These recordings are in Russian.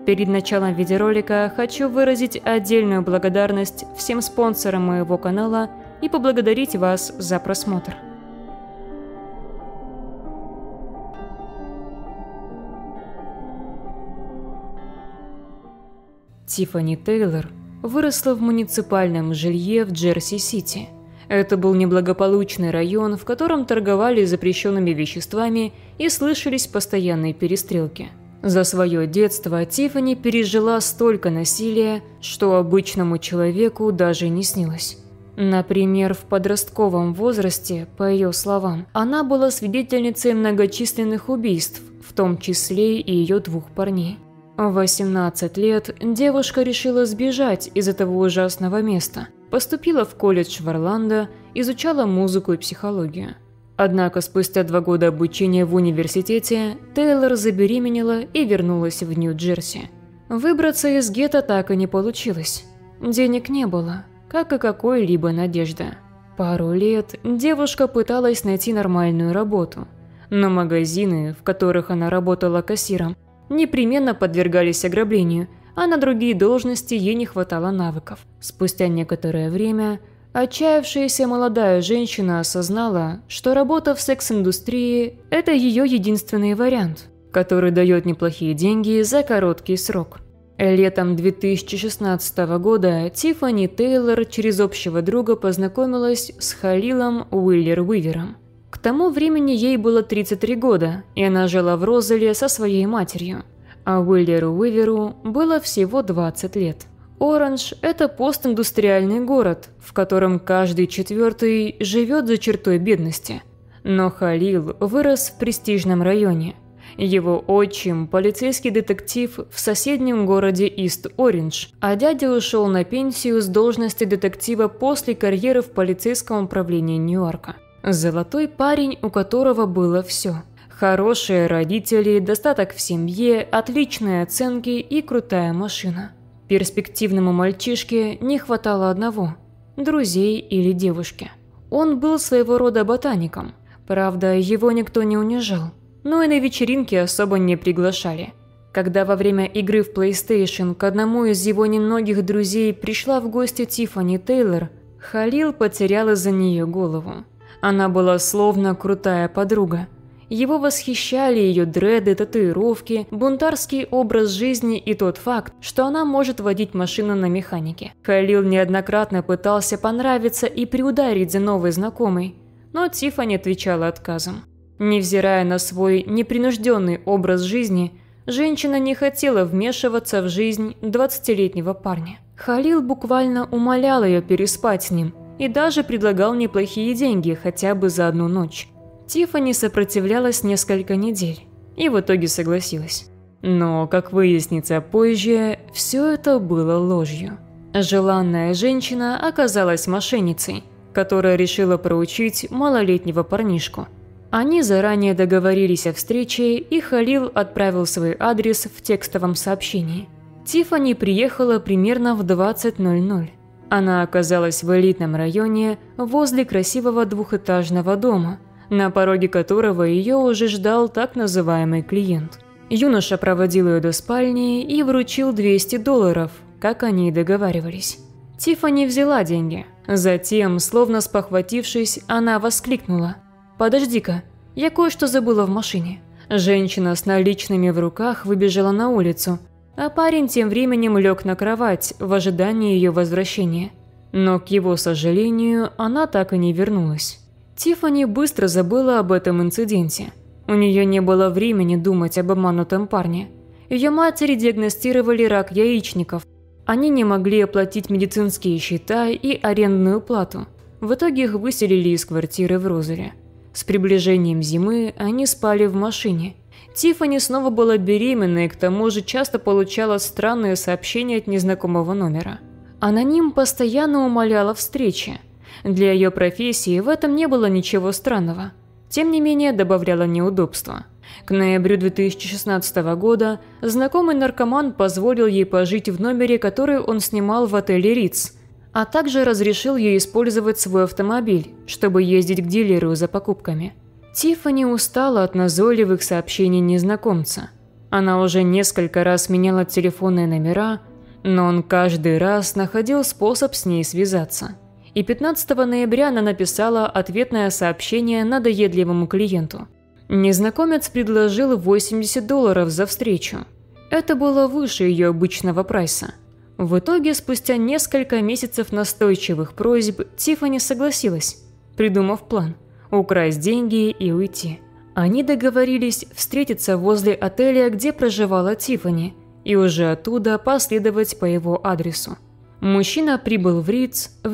Перед началом видеоролика хочу выразить отдельную благодарность всем спонсорам моего канала и поблагодарить вас за просмотр. Тиффани Тейлор выросла в муниципальном жилье в Джерси-Сити. Это был неблагополучный район, в котором торговали запрещенными веществами и слышались постоянные перестрелки. За свое детство Тиффани пережила столько насилия, что обычному человеку даже не снилось. Например, в подростковом возрасте, по ее словам, она была свидетельницей многочисленных убийств, в том числе и ее 2 парней. В 18 лет девушка решила сбежать из этого ужасного места, поступила в колледж в Орландо, изучала музыку и психологию. Однако спустя 2 года обучения в университете Тейлор забеременела и вернулась в Нью-Джерси. Выбраться из гетто так и не получилось. Денег не было, как и какой-либо надежды. Пару лет девушка пыталась найти нормальную работу, но магазины, в которых она работала кассиром, непременно подвергались ограблению, а на другие должности ей не хватало навыков. Спустя некоторое время отчаявшаяся молодая женщина осознала, что работа в секс-индустрии – это ее единственный вариант, который дает неплохие деньги за короткий срок. Летом 2016 года Тиффани Тейлор через общего друга познакомилась с Халилом Уиллер-Уивером. К тому времени ей было 33 года, и она жила в Розеле со своей матерью, а Уиллеру Уиверу было всего 20 лет. Оранж – это постиндустриальный город, в котором каждый 4-й живет за чертой бедности. Но Халил вырос в престижном районе. Его отчим – полицейский детектив в соседнем городе Ист-Ориндж, а дядя ушел на пенсию с должности детектива после карьеры в полицейском управлении Нью-Йорка. Золотой парень, у которого было все. Хорошие родители, достаток в семье, отличные оценки и крутая машина. Перспективному мальчишке не хватало одного – друзей или девушки. Он был своего рода ботаником, правда, его никто не унижал, но и на вечеринки особо не приглашали. Когда во время игры в PlayStation к одному из его немногих друзей пришла в гости Тиффани Тейлор, Халил потерял из-за нее голову. Она была словно крутая подруга. Его восхищали ее дреды, татуировки, бунтарский образ жизни и тот факт, что она может водить машину на механике. Халил неоднократно пытался понравиться и приударить за новой знакомой, но Тиффани отвечала отказом. Невзирая на свой непринужденный образ жизни, женщина не хотела вмешиваться в жизнь 20-летнего парня. Халил буквально умолял ее переспать с ним и даже предлагал неплохие деньги хотя бы за одну ночь. Тиффани сопротивлялась несколько недель и в итоге согласилась. Но, как выяснится позже, все это было ложью. Желанная женщина оказалась мошенницей, которая решила проучить малолетнего парнишку. Они заранее договорились о встрече, и Халил отправил свой адрес в текстовом сообщении. Тиффани приехала примерно в 20:00. Она оказалась в элитном районе возле красивого двухэтажного дома, на пороге которого ее уже ждал так называемый клиент. Юноша проводил ее до спальни и вручил $200, как они и договаривались. Тиффани взяла деньги. Затем, словно спохватившись, она воскликнула: «Подожди-ка, я кое-что забыла в машине». Женщина с наличными в руках выбежала на улицу, а парень тем временем лег на кровать в ожидании ее возвращения. Но, к его сожалению, она так и не вернулась. Тиффани быстро забыла об этом инциденте. У нее не было времени думать об обманутом парне. Ее матери диагностировали рак яичников. Они не могли оплатить медицинские счета и арендную плату. В итоге их выселили из квартиры в Розеле. С приближением зимы они спали в машине. Тиффани снова была беременна и к тому же часто получала странные сообщения от незнакомого номера. Аноним постоянно умолял о встрече. Для ее профессии в этом не было ничего странного. Тем не менее, добавляло неудобства. К ноябрю 2016 года знакомый наркоман позволил ей пожить в номере, который он снимал в отеле «Ритц», а также разрешил ей использовать свой автомобиль, чтобы ездить к дилеру за покупками. Тиффани устала от назойливых сообщений незнакомца. Она уже несколько раз меняла телефонные номера, но он каждый раз находил способ с ней связаться. И 15 ноября она написала ответное сообщение надоедливому клиенту. Незнакомец предложил $80 за встречу. Это было выше ее обычного прайса. В итоге, спустя несколько месяцев настойчивых просьб, Тиффани согласилась, придумав план – украсть деньги и уйти. Они договорились встретиться возле отеля, где проживала Тиффани, и уже оттуда последовать по его адресу. Мужчина прибыл в Ридс в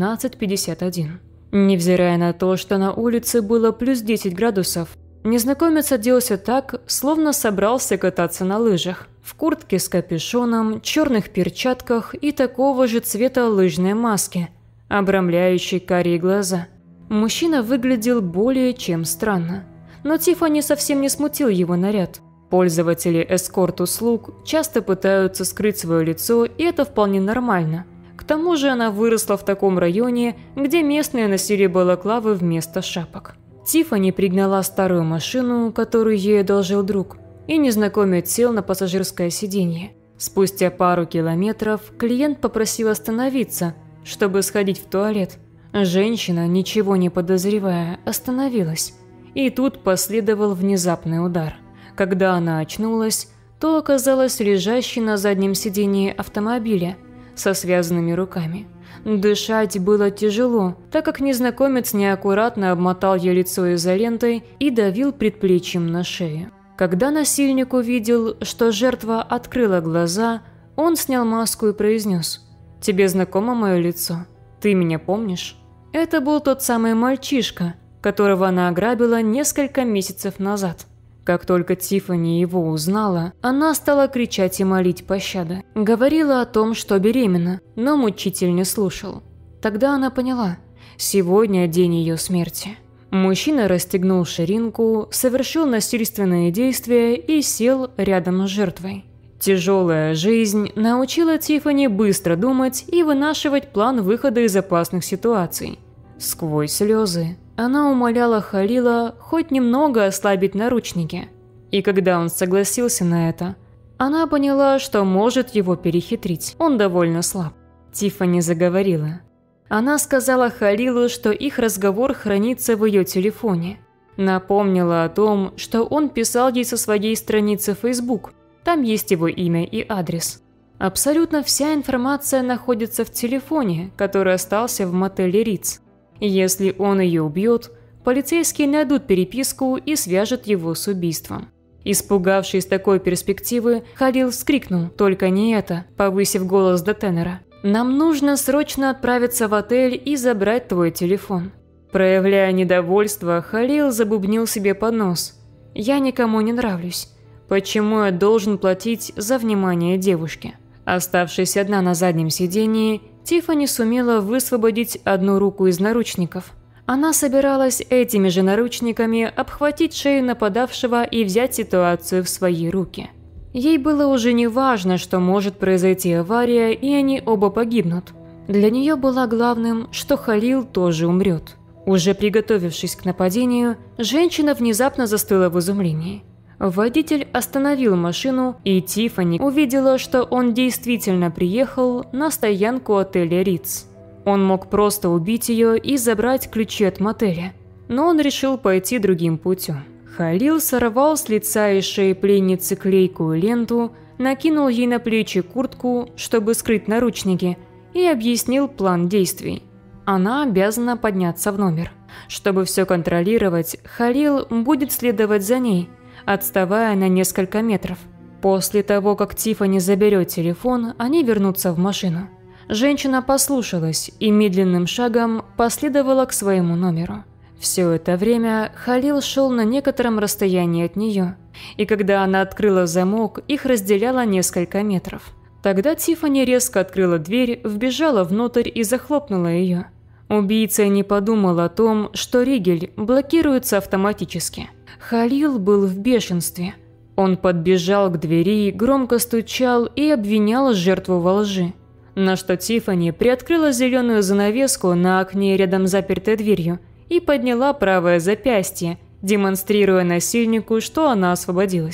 19:51. Невзирая на то, что на улице было плюс 10 градусов, незнакомец оделся так, словно собрался кататься на лыжах, в куртке с капюшоном, черных перчатках и такого же цвета лыжной маске, обрамляющей карие глаза. Мужчина выглядел более чем странно, но Тиффани совсем не смутил его наряд. Пользователи эскорт-услуг часто пытаются скрыть свое лицо, и это вполне нормально. К тому же она выросла в таком районе, где местные носили балаклавы вместо шапок. Тиффани пригнала старую машину, которую ей одолжил друг, и незнакомец сел на пассажирское сиденье. Спустя пару километров клиент попросил остановиться, чтобы сходить в туалет. Женщина, ничего не подозревая, остановилась, и тут последовал внезапный удар. Когда она очнулась, то оказалась лежащей на заднем сидении автомобиля со связанными руками. Дышать было тяжело, так как незнакомец неаккуратно обмотал ей лицо изолентой и давил предплечьем на шею. Когда насильник увидел, что жертва открыла глаза, он снял маску и произнес: «Тебе знакомо мое лицо? Ты меня помнишь?» Это был тот самый мальчишка, которого она ограбила несколько месяцев назад. Как только Тиффани его узнала, она стала кричать и молить пощады. Говорила о том, что беременна, но мучитель не слушал. Тогда она поняла – сегодня день ее смерти. Мужчина расстегнул ширинку, совершил насильственные действия и сел рядом с жертвой. Тяжелая жизнь научила Тиффани быстро думать и вынашивать план выхода из опасных ситуаций. Сквозь слезы она умоляла Халила хоть немного ослабить наручники. И когда он согласился на это, она поняла, что может его перехитрить. Он довольно слаб. Тиффани заговорила. Она сказала Халилу, что их разговор хранится в ее телефоне. Напомнила о том, что он писал ей со своей страницы в Facebook. Там есть его имя и адрес. Абсолютно вся информация находится в телефоне, который остался в мотеле Ридс. Если он ее убьет, полицейские найдут переписку и свяжут его с убийством. Испугавшись такой перспективы, Халил вскрикнул: «Только не это», повысив голос до тенора. «Нам нужно срочно отправиться в отель и забрать твой телефон». Проявляя недовольство, Халил забубнил себе под нос: «Я никому не нравлюсь. Почему я должен платить за внимание девушки?» Оставшись одна на заднем сидении, Тиффани сумела высвободить одну руку из наручников. Она собиралась этими же наручниками обхватить шею нападавшего и взять ситуацию в свои руки. Ей было уже не важно, что может произойти авария и они оба погибнут. Для нее было главным, что Халил тоже умрет. Уже приготовившись к нападению, женщина внезапно застыла в изумлении. Водитель остановил машину, и Тиффани увидела, что он действительно приехал на стоянку отеля Ридс. Он мог просто убить ее и забрать ключи от мотеля, но он решил пойти другим путем. Халил сорвал с лица и шеи пленницы клейкую ленту, накинул ей на плечи куртку, чтобы скрыть наручники, и объяснил план действий. Она обязана подняться в номер. Чтобы все контролировать, Халил будет следовать за ней, отставая на несколько метров. После того, как Тиффани заберет телефон, они вернутся в машину. Женщина послушалась и медленным шагом последовала к своему номеру. Все это время Халил шел на некотором расстоянии от нее, и когда она открыла замок, их разделяло несколько метров. Тогда Тиффани резко открыла дверь, вбежала внутрь и захлопнула ее. Убийца не подумал о том, что ригель блокируется автоматически. Халил был в бешенстве. Он подбежал к двери, громко стучал и обвинял жертву во лжи. На что Тиффани приоткрыла зеленую занавеску на окне рядом с запертой дверью и подняла правое запястье, демонстрируя насильнику, что она освободилась.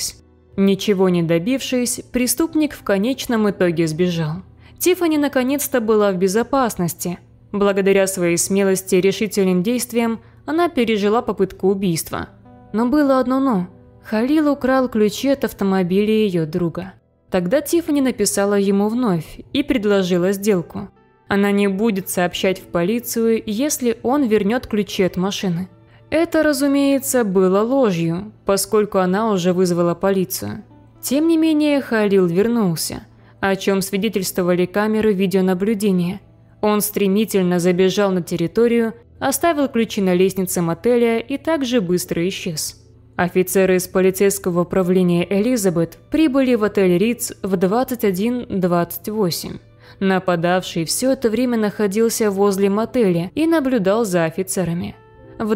Ничего не добившись, преступник в конечном итоге сбежал. Тиффани наконец-то была в безопасности. Благодаря своей смелости и решительным действиям она пережила попытку убийства. Но было одно «но». Халил украл ключи от автомобиля ее друга. Тогда Тиффани написала ему вновь и предложила сделку. Она не будет сообщать в полицию, если он вернет ключи от машины. Это, разумеется, было ложью, поскольку она уже вызвала полицию. Тем не менее, Халил вернулся, о чем свидетельствовали камеры видеонаблюдения. Он стремительно забежал на территорию, оставил ключи на лестнице мотеля и также быстро исчез. Офицеры из полицейского управления Элизабет прибыли в отель Ритц в 21:28. Нападавший все это время находился возле мотеля и наблюдал за офицерами. В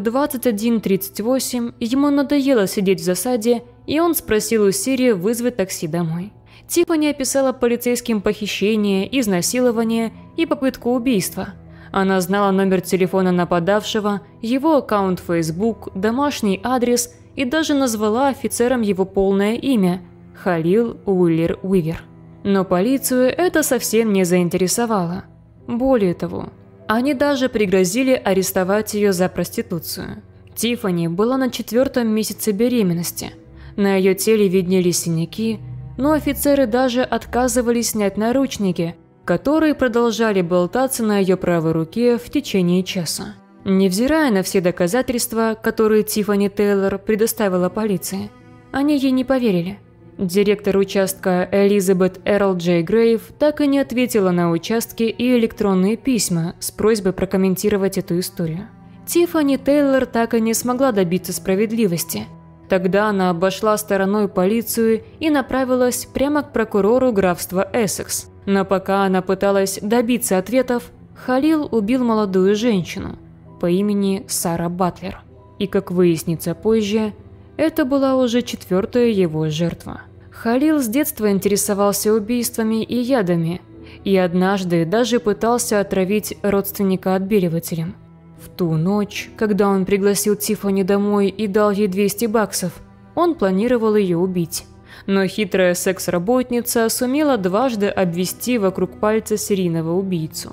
21:38 ему надоело сидеть в засаде, и он спросил у Сири вызвать такси домой. Тиффани описала полицейским похищение, изнасилование и попытку убийства. Она знала номер телефона нападавшего, его аккаунт в Facebook, домашний адрес и даже назвала офицерам его полное имя – Халил Уиллер Уивер. Но полицию это совсем не заинтересовало. Более того, они даже пригрозили арестовать ее за проституцию. Тиффани была на 4-м месяце беременности. На ее теле виднелись синяки, но офицеры даже отказывались снять наручники, которые продолжали болтаться на ее правой руке в течение часа. Невзирая на все доказательства, которые Тиффани Тейлор предоставила полиции, они ей не поверили. Директор участка Элизабет Эрл Джей Грейв так и не ответила на участки и электронные письма с просьбой прокомментировать эту историю. Тиффани Тейлор так и не смогла добиться справедливости. Тогда она обошла стороной полицию и направилась прямо к прокурору графства Эссекс. Но пока она пыталась добиться ответов, Халил убил молодую женщину по имени Сара Батлер. И, как выяснится позже, это была уже 4-я его жертва. Халил с детства интересовался убийствами и ядами, и однажды даже пытался отравить родственника отбеливателем. В ту ночь, когда он пригласил Тиффани домой и дал ей $200, он планировал ее убить. Но хитрая секс-работница сумела дважды обвести вокруг пальца серийного убийцу.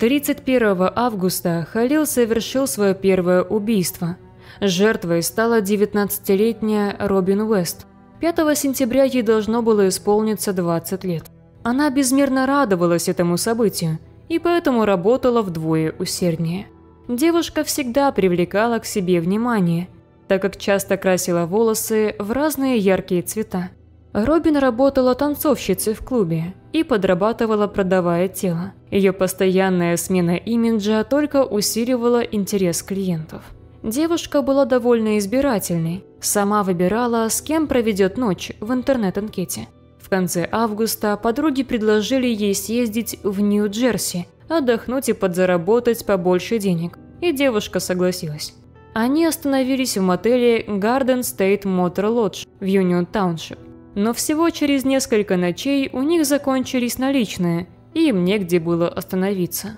31 августа Халил совершил свое первое убийство. Жертвой стала 19-летняя Робин Уэст. 5 сентября ей должно было исполниться 20 лет. Она безмерно радовалась этому событию и поэтому работала вдвое усерднее. Девушка всегда привлекала к себе внимание, так как часто красила волосы в разные яркие цвета. Робин работала танцовщицей в клубе и подрабатывала, продавая тело. Ее постоянная смена имиджа только усиливала интерес клиентов. Девушка была довольно избирательной, сама выбирала, с кем проведет ночь в интернет-анкете. В конце августа подруги предложили ей съездить в Нью-Джерси, отдохнуть и подзаработать побольше денег, и девушка согласилась. Они остановились в мотеле Garden State Motor Lodge в Union Township. Но всего через несколько ночей у них закончились наличные, и им негде было остановиться.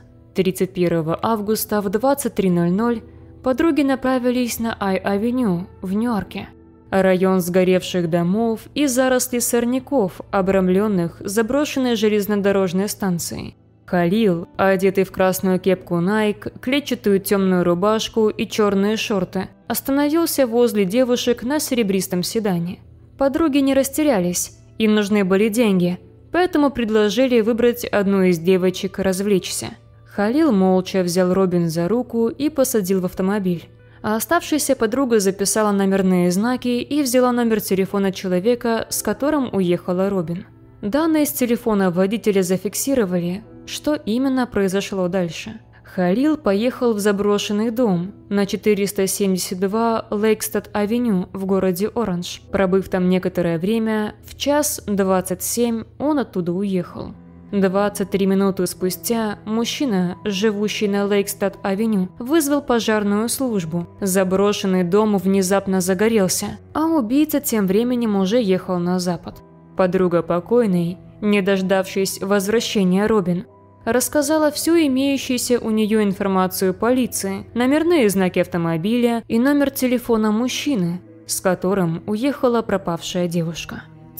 31 августа в 23:00 подруги направились на Ай-авеню в Нью-Йорке. Район сгоревших домов и заросли сорняков, обрамленных заброшенной железнодорожной станцией. Халил, одетый в красную кепку Nike, клетчатую темную рубашку и черные шорты, остановился возле девушек на серебристом седане. Подруги не растерялись, им нужны были деньги, поэтому предложили выбрать одну из девочек развлечься. Халил молча взял Робин за руку и посадил в автомобиль. А оставшаяся подруга записала номерные знаки и взяла номер телефона человека, с которым уехала Робин. Данные с телефона водителя зафиксировали, что именно произошло дальше. Халил поехал в заброшенный дом на 472 Лейкстад-авеню в городе Оранж. Пробыв там некоторое время, в 1:27 он оттуда уехал. 23 минуты спустя мужчина, живущий на Лейкстад-авеню, вызвал пожарную службу. Заброшенный дом внезапно загорелся, а убийца тем временем уже ехал на запад. Подруга покойной, не дождавшись возвращения Робин, рассказала всю имеющуюся у нее информацию полиции, номерные знаки автомобиля и номер телефона мужчины, с которым уехала пропавшая девушка.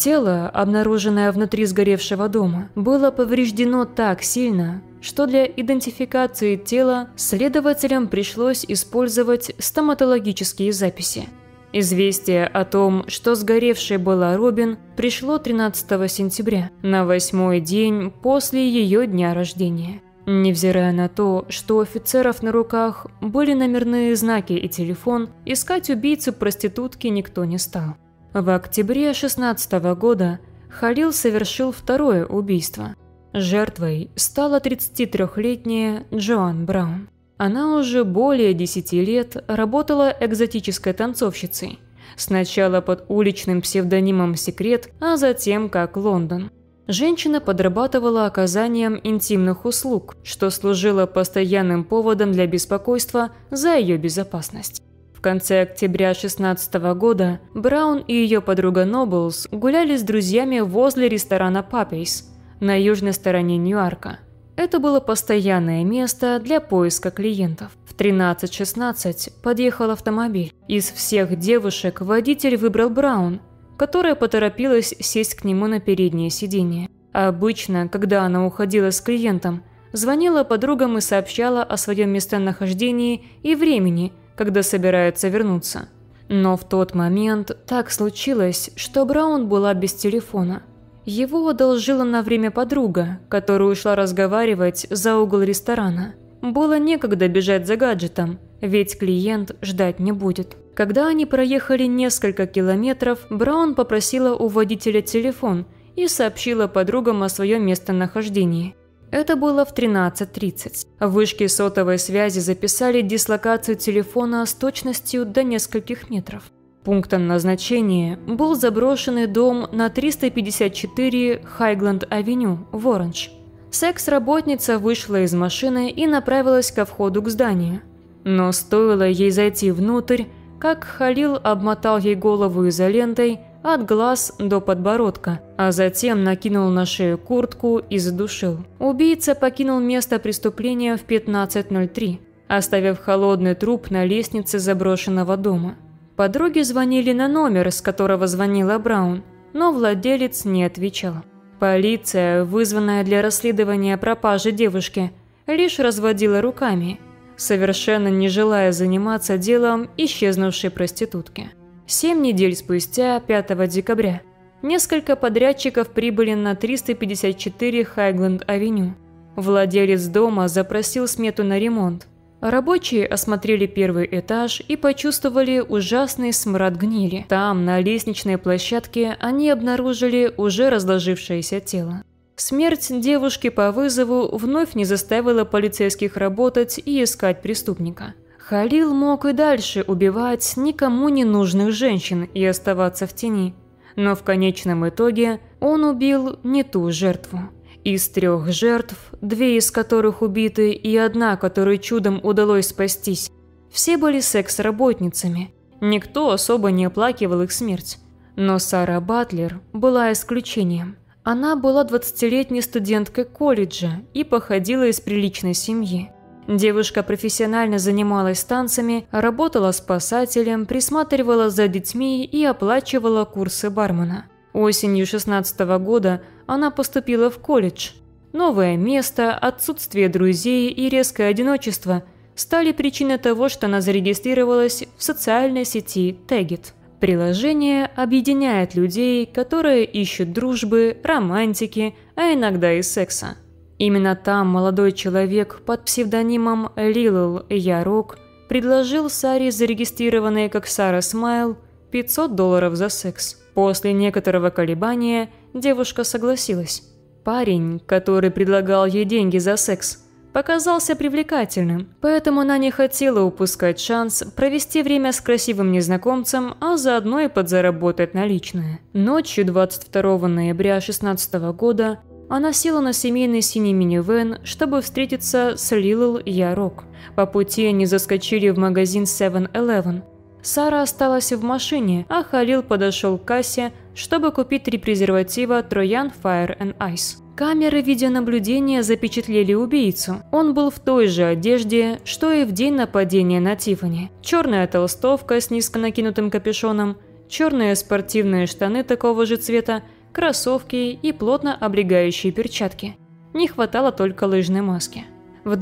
Тело, обнаруженное внутри сгоревшего дома, было повреждено так сильно, что для идентификации тела следователям пришлось использовать стоматологические записи. Известие о том, что сгоревшей была Робин, пришло 13 сентября, на 8-й день после ее дня рождения. Невзирая на то, что у офицеров на руках были номерные знаки и телефон, искать убийцу проститутки никто не стал. В октябре 2016 года Халил совершил второе убийство. Жертвой стала 33-летняя Джоан Браун. Она уже более 10 лет работала экзотической танцовщицей. Сначала под уличным псевдонимом «Секрет», а затем как «Лондон». Женщина подрабатывала оказанием интимных услуг, что служило постоянным поводом для беспокойства за ее безопасность. В конце октября 2016 года Браун и ее подруга Ноблс гуляли с друзьями возле ресторана «Паппейс» на южной стороне Ньюарка. Это было постоянное место для поиска клиентов. В 13:16 подъехал автомобиль. Из всех девушек водитель выбрал Браун, которая поторопилась сесть к нему на переднее сиденье. Обычно, когда она уходила с клиентом, звонила подругам и сообщала о своем местонахождении и времени, когда собирается вернуться. Но в тот момент так случилось, что Браун была без телефона. Его одолжила на время подруга, которая ушла разговаривать за угол ресторана. Было некогда бежать за гаджетом, ведь клиент ждать не будет. Когда они проехали несколько километров, Браун попросила у водителя телефон и сообщила подругам о своем местонахождении. Это было в 13:30. Вышки сотовой связи записали дислокацию телефона с точностью до нескольких метров. Пунктом назначения был заброшенный дом на 354 Хайгланд-авеню в Оранж. Секс-работница вышла из машины и направилась ко входу к зданию. Но стоило ей зайти внутрь, как Халил обмотал ей голову изолентой от глаз до подбородка, а затем накинул на шею куртку и задушил. Убийца покинул место преступления в 15:03, оставив холодный труп на лестнице заброшенного дома. Подруги звонили на номер, с которого звонила Браун, но владелец не отвечал. Полиция, вызванная для расследования пропажи девушки, лишь разводила руками, совершенно не желая заниматься делом исчезнувшей проститутки. 7 недель спустя, 5 декабря, несколько подрядчиков прибыли на 354 Хайгланд-авеню. Владелец дома запросил смету на ремонт. Рабочие осмотрели первый этаж и почувствовали ужасный смрад гнили. Там, на лестничной площадке, они обнаружили уже разложившееся тело. Смерть девушки по вызову вновь не заставила полицейских работать и искать преступника. Халил мог и дальше убивать никому не нужных женщин и оставаться в тени, но в конечном итоге он убил не ту жертву. Из 3 жертв, 2 из которых убиты и 1, которой чудом удалось спастись, все были секс-работницами. Никто особо не оплакивал их смерть. Но Сара Батлер была исключением. Она была 20-летней студенткой колледжа и походила из приличной семьи. Девушка профессионально занималась танцами, работала спасателем, присматривала за детьми и оплачивала курсы бармена. Осенью 2016 года она поступила в колледж. Новое место, отсутствие друзей и резкое одиночество стали причиной того, что она зарегистрировалась в социальной сети Tagged. Приложение объединяет людей, которые ищут дружбы, романтики, а иногда и секса. Именно там молодой человек под псевдонимом Лилл Ярок предложил Саре, зарегистрированной как Сара Смайл, $500 за секс. После некоторого колебания девушка согласилась. Парень, который предлагал ей деньги за секс, показался привлекательным, поэтому она не хотела упускать шанс провести время с красивым незнакомцем, а заодно и подзаработать наличные. Ночью 22 ноября 2016 года она села на семейный синий минивэн, чтобы встретиться с Лилл Ярок. По пути они заскочили в магазин 7-Eleven. Сара осталась в машине, а Халил подошел к кассе, чтобы купить 3 презерватива Троян Fire and Ice. Камеры видеонаблюдения запечатлели убийцу. Он был в той же одежде, что и в день нападения на Тиффани. Черная толстовка с низко накинутым капюшоном, черные спортивные штаны такого же цвета, кроссовки и плотно облегающие перчатки. Не хватало только лыжной маски. В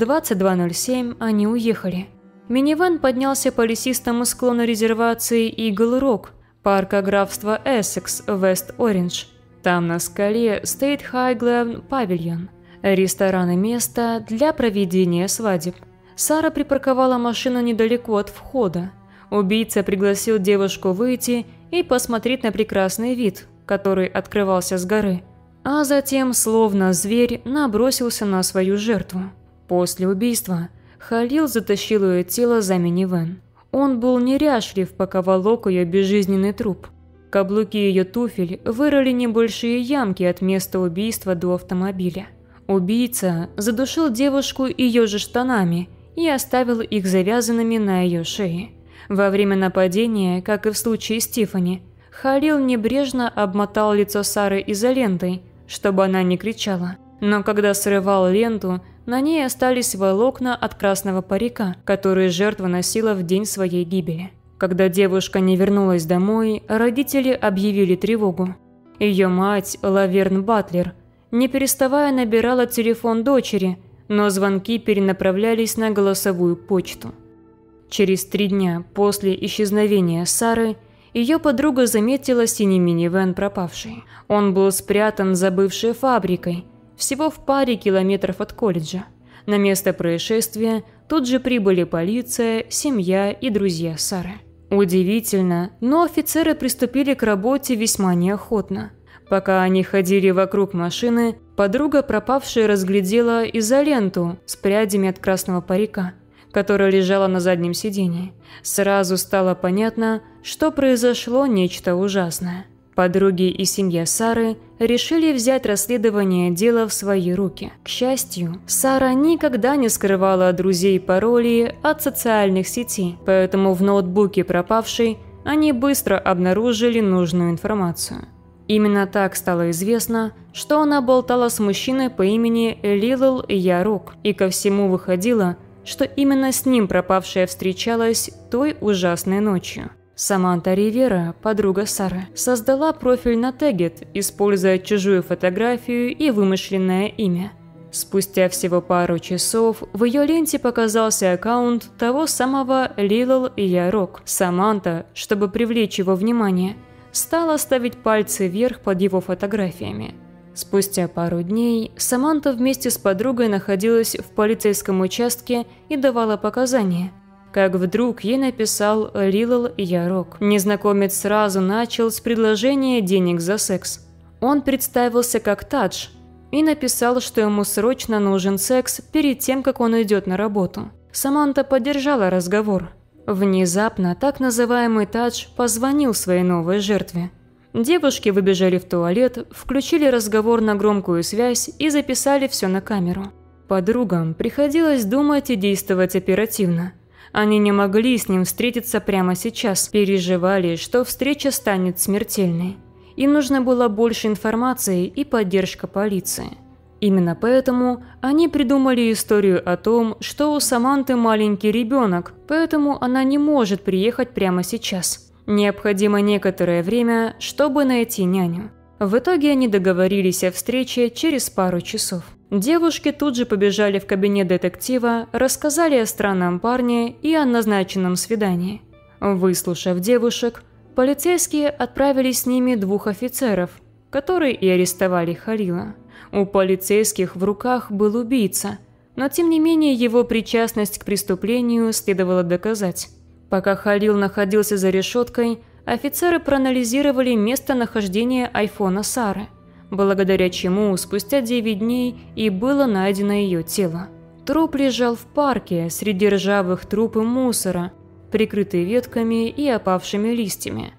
22:07 они уехали. Минивэн поднялся по лесистому склону резервации Игл-Рок, парка графства Эссекс, Вест-Ориндж. Там на скале стоит Хайглэм Павильон, ресторан и место для проведения свадеб. Сара припарковала машину недалеко от входа. Убийца пригласил девушку выйти и посмотреть на прекрасный вид, который открывался с горы, а затем, словно зверь, набросился на свою жертву. После убийства Халил затащил ее тело за минивэн. Он был неряшлив, пока волок ее безжизненный труп. Каблуки ее туфель вырыли небольшие ямки от места убийства до автомобиля. Убийца задушил девушку ее же штанами и оставил их завязанными на ее шее. Во время нападения, как и в случае с Тиффани, Халил небрежно обмотал лицо Сары изолентой, чтобы она не кричала. Но когда срывал ленту, на ней остались волокна от красного парика, который жертва носила в день своей гибели. Когда девушка не вернулась домой, родители объявили тревогу. Ее мать, Лаверн Батлер, не переставая набирала телефон дочери, но звонки перенаправлялись на голосовую почту. Через 3 дня после исчезновения Сары ее подруга заметила синий минивэн пропавший. Он был спрятан за бывшей фабрикой, всего в паре километров от колледжа. На место происшествия тут же прибыли полиция, семья и друзья Сары. Удивительно, но офицеры приступили к работе весьма неохотно. Пока они ходили вокруг машины, подруга пропавшей разглядела изоленту с прядями от красного парика, которая лежала на заднем сидении. Сразу стало понятно, что произошло нечто ужасное. Подруги и семья Сары решили взять расследование дела в свои руки. К счастью, Сара никогда не скрывала от друзей пароли от социальных сетей, поэтому в ноутбуке пропавшей они быстро обнаружили нужную информацию. Именно так стало известно, что она болтала с мужчиной по имени Лилл Ярок, и ко всему выходило, что именно с ним пропавшая встречалась той ужасной ночью. Саманта Ривера, подруга Сары, создала профиль на Тегет, используя чужую фотографию и вымышленное имя. Спустя всего пару часов в ее ленте показался аккаунт того самого Лилл Ярок. Саманта, чтобы привлечь его внимание, стала ставить пальцы вверх под его фотографиями. Спустя пару дней Саманта вместе с подругой находилась в полицейском участке и давала показания. Как вдруг ей написал Лилл Ярок. Незнакомец сразу начал с предложения денег за секс. Он представился как Тадж и написал, что ему срочно нужен секс перед тем, как он идет на работу. Саманта поддержала разговор. Внезапно так называемый Тадж позвонил своей новой жертве. Девушки выбежали в туалет, включили разговор на громкую связь и записали все на камеру. Подругам приходилось думать и действовать оперативно. Они не могли с ним встретиться прямо сейчас, переживали, что встреча станет смертельной. Им нужно было больше информации и поддержка полиции. Именно поэтому они придумали историю о том, что у Саманты маленький ребенок, поэтому она не может приехать прямо сейчас. Необходимо некоторое время, чтобы найти няню. В итоге они договорились о встрече через пару часов. Девушки тут же побежали в кабинет детектива, рассказали о странном парне и о назначенном свидании. Выслушав девушек, полицейские отправили с ними 2 офицеров, которые и арестовали Халила. У полицейских в руках был убийца, но тем не менее его причастность к преступлению следовало доказать. Пока Халил находился за решеткой, офицеры проанализировали местонахождение айфона Сары, благодаря чему спустя 9 дней и было найдено ее тело. Труп лежал в парке среди ржавых труб и мусора, прикрытый ветками и опавшими листьями.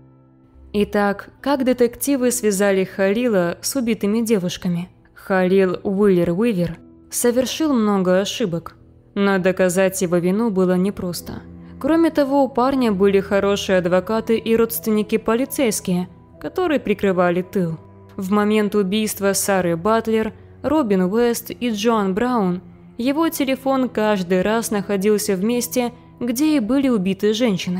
Итак, как детективы связали Халила с убитыми девушками? Халил Уиллер-Уивер совершил много ошибок, но доказать его вину было непросто. Кроме того, у парня были хорошие адвокаты и родственники полицейские, которые прикрывали тыл. В момент убийства Сары Батлер, Робин Уэст и Джоан Браун его телефон каждый раз находился в месте, где и были убиты женщины.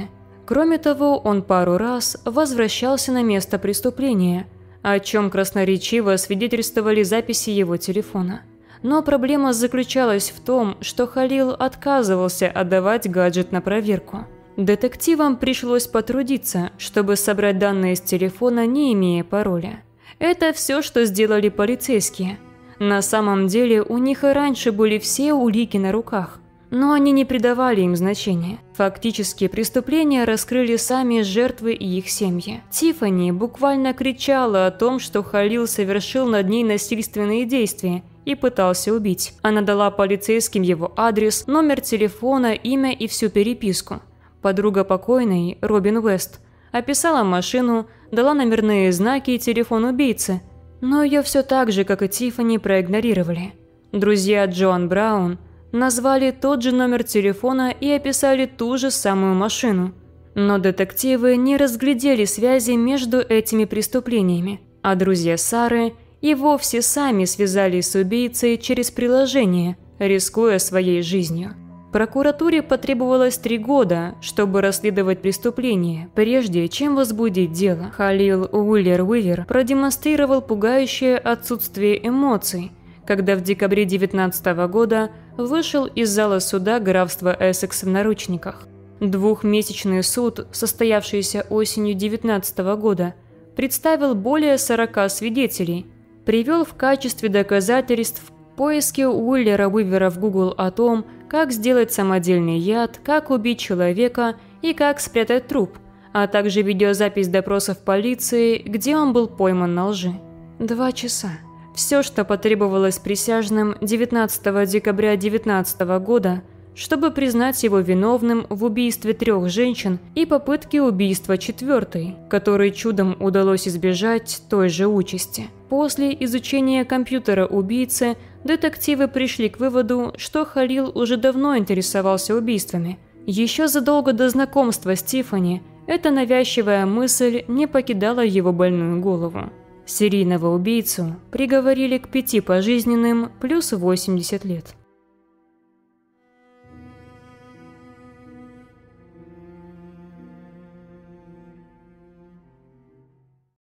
Кроме того, он пару раз возвращался на место преступления, о чем красноречиво свидетельствовали записи его телефона. Но проблема заключалась в том, что Халил отказывался отдавать гаджет на проверку. Детективам пришлось потрудиться, чтобы собрать данные с телефона, не имея пароля. Это все, что сделали полицейские. На самом деле у них и раньше были все улики на руках, но они не придавали им значения. Фактически преступления раскрыли сами жертвы и их семьи. Тиффани буквально кричала о том, что Халил совершил над ней насильственные действия и пытался убить. Она дала полицейским его адрес, номер телефона, имя и всю переписку. Подруга покойной, Робин Уэст, описала машину, дала номерные знаки и телефон убийцы, но ее все так же, как и Тиффани, проигнорировали. Друзья Джоан Браун назвали тот же номер телефона и описали ту же самую машину. Но детективы не разглядели связи между этими преступлениями, а друзья Сары и вовсе сами связались с убийцей через приложение, рискуя своей жизнью. Прокуратуре потребовалось 3 года, чтобы расследовать преступление, прежде чем возбудить дело. Халил Уиллер продемонстрировал пугающее отсутствие эмоций, когда в декабре 2019 года вышел из зала суда графства Эссекс в наручниках. 2-месячный суд, состоявшийся осенью 2019 года, представил более 40 свидетелей, привел в качестве доказательств поиски Уиллера Уивера в Google о том, как сделать самодельный яд, как убить человека и как спрятать труп, а также видеозапись допросов полиции, где он был пойман на лжи. 2 часа. Все, что потребовалось присяжным 19 декабря 2019 года, чтобы признать его виновным в убийстве 3 женщин и попытке убийства 4-й, которой чудом удалось избежать той же участи. После изучения компьютера убийцы, детективы пришли к выводу, что Халил уже давно интересовался убийствами. Еще задолго до знакомства с Тиффани эта навязчивая мысль не покидала его больную голову. Серийного убийцу приговорили к 5 пожизненным плюс 80 лет.